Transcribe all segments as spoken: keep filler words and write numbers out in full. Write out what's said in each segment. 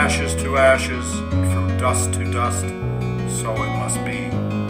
ashes to ashes, and from dust to dust, so it must be.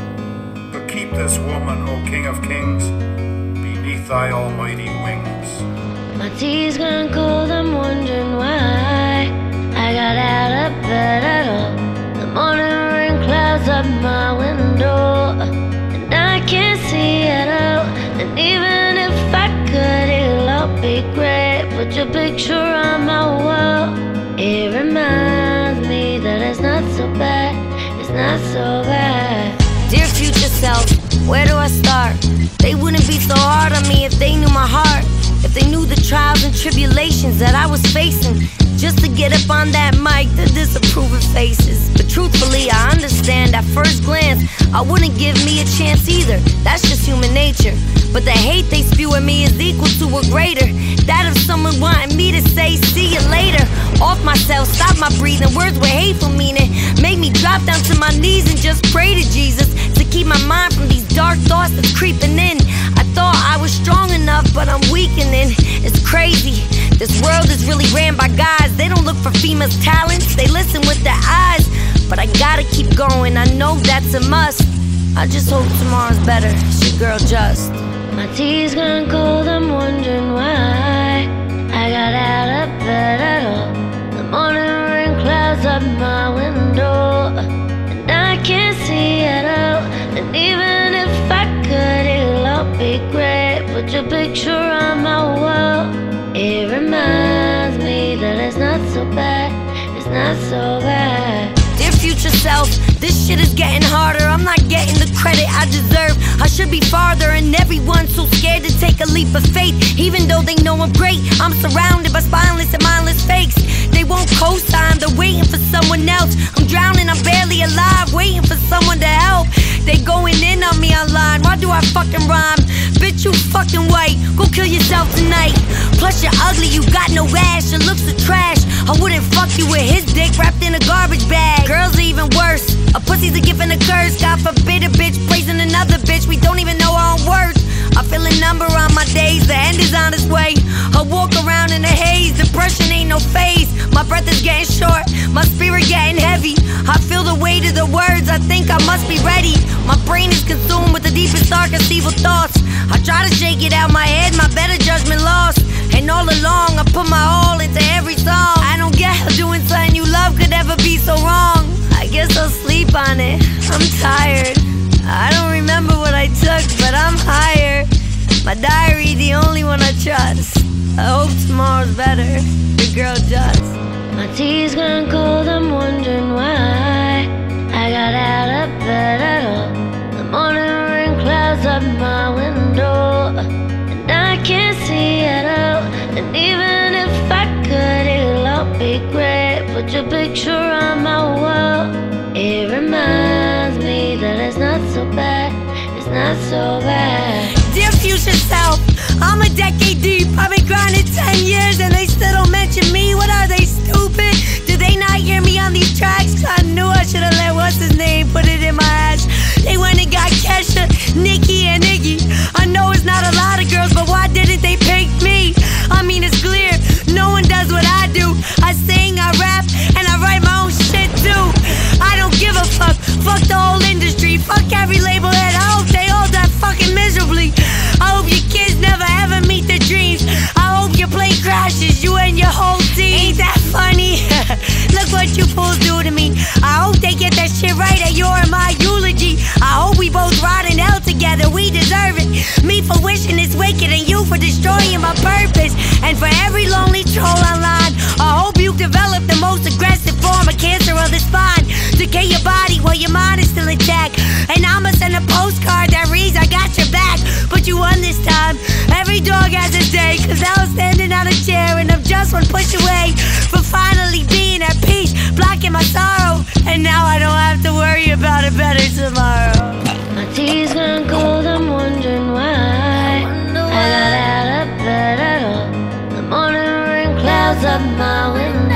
But keep this woman, O King of Kings, beneath thy almighty wings. My tea's gone cold, I'm wondering why I got out of bed at all. The morning rain clouds up my window, and I can't see at all. And even if I could, it'll all be great. Put your picture on my wall. It reminds me that it's not so bad, it's not so bad. Dear future self, where do I start? They wouldn't be so hard on me if they knew my heart. If they knew the trials and tribulations that I was facing just to get up on that mic, the disapproving faces. But truthfully, I understand at first glance I wouldn't give me a chance either. That's just human nature. But the hate they spew at me is equal to or greater that of someone wanting me to say, see you later. Off myself, stop my breathing. Words with hateful meaning make me drop down to my knees and just pray to Jesus to keep my mind from these dark thoughts that's creeping in. I thought I was strong enough, but I'm weakening. It's crazy. This world is really ran by guys. They don't look for females' talents, they listen with their eyes. But I gotta keep going, I know that's a must. I just hope tomorrow's better. It's your girl Just. My tea's gone cold, I'm wondering why I got out of bed at all. The morning rain clouds up my window, and I can't see at all. And even if I could, it'll all be great. Put your picture on my wall. It reminds me that it's not so bad, it's not so bad. Dear future self, this shit is getting harder. I'm not getting the credit I deserve. I should be farther, and everyone's so scared to take a leap of faith. Even though they know I'm great, I'm surrounded by spineless and mindless fakes. They won't co-sign, they're waiting for someone else. I'm drowning, I'm barely alive, waiting for someone to help. They going in on me online, why do I fucking rhyme? Bitch, you fucking white, go kill yourself tonight. Plus you're ugly, you got no ass, your looks are trash. I wouldn't fuck you with his dick wrapped in a garbage bag. Girls are even worse, a pussy's a gift and a curse. God forbid a bitch praising another bitch, we don't even know our own worth. I feel a number on my days, the end is on its way. I walk around in a haze, depression ain't no phase. My breath is getting short, my spirit getting heavy. I feel the weight of the words, I think I must be ready. My brain is consumed with the deepest, darkest evil thoughts. I try to shake it out my head, my better judgment lost. And all along I put my all into every song. I don't get how doing something you love could ever be so wrong. I guess I'll sleep on it, I'm tired. I don't remember what I took, but I'm higher. My diary, the only one I trust. I hope tomorrow's better, your girl Just. My tea's gone cold, I'm wondering why I got out of bed at all. The morning rain clouds up my window, and I can't see at all. And even if I could, it'll all be great. Put your picture on my wall. It reminds me that it's not so bad, it's not so bad. Dear future self, I'm a decade deep. I've been grinding ten years and they still don't mention me. What are they, stupid? Do they not hear me on these tracks? Cause I knew I should've let what's his name put it in my ass. They went and got Kesha, Nikki, and Iggy. I know it's not a lot of girls, but why didn't they pick me? I mean, it's clear, no one does what I do. I sing, I rap, and I write my own shit too. I don't give a fuck, fuck the whole industry, fuck every label head. I hope they all die fucking miserably. I hope your kids never ever meet their dreams. I hope your plane crashes, you and your whole team. Ain't that funny? Look what you fools do to me. I hope they get that shit right at your and my eulogy. I hope we both rot in hell together, we deserve it. Me for wishing it's wicked and you for destroying my purpose. And for every lonely troll online, I hope you develop the most aggressive form of cancer of the spine. Decay your body while your mind is still intact. And I'ma send a postcard that reads, I got your back. But you won this time, every dog has a day. Cause I was standing on a chair and I'm just one push away from finally being at peace, blocking my sorrow. And now I don't have to worry about it better tomorrow. My tea's gone cold, I'm wondering why I got out of bed at all. The morning rain clouds up my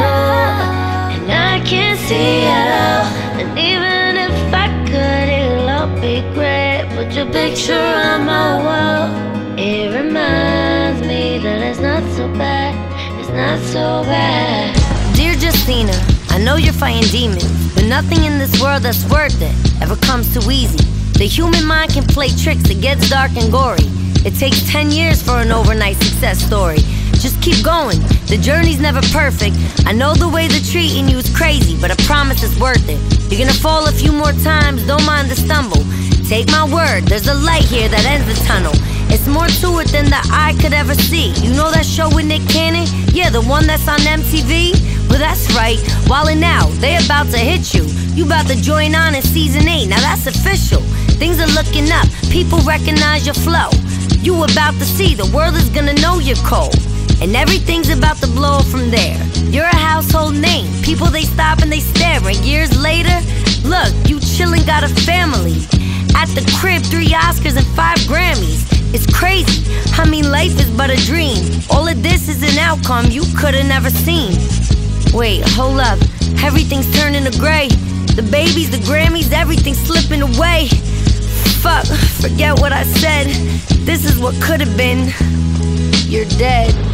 window, and I can't see at all. And even if I could, it'll all be great. Put your picture on my wall. It reminds me that it's not so bad, it's not so bad. Dear Justina, I know you're fighting demons, but nothing in this world that's worth it ever comes too easy. The human mind can play tricks, it gets dark and gory. It takes ten years for an overnight success story. Just keep going, the journey's never perfect. I know the way they're treating you is crazy, but I promise it's worth it. You're gonna fall a few more times, don't mind the stumble. Take my word, there's a light here that ends the tunnel. It's more to it than the eye could ever see. You know that show with Nick Cannon? Yeah, the one that's on M T V? Well, that's right, wildin' out, they about to hit you. You about to join on in season eight, now that's official. Things are looking up, people recognize your flow. You about to see, the world is gonna know you're cold. And everything's about to blow up from there. You're a household name, people they stop and they stare. And years later, look, you chillin', got a family. At the crib, three Oscars and five Grammys. It's crazy, I mean life is but a dream. All of this is an outcome you could've never seen. Wait, hold up, everything's turning to gray. The babies, the Grammys, everything's slipping away. Fuck, forget what I said. This is what could've been. You're dead.